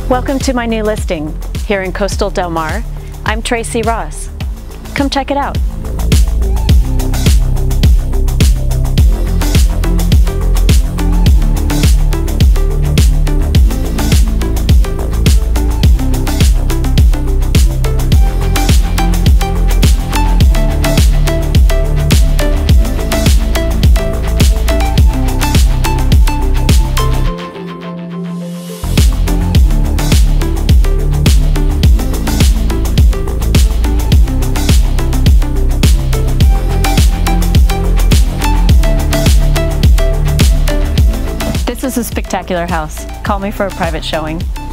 Welcome to my new listing here in coastal Del Mar. I'm Tracey Ross. Come check it out. This is a spectacular house. Call me for a private showing.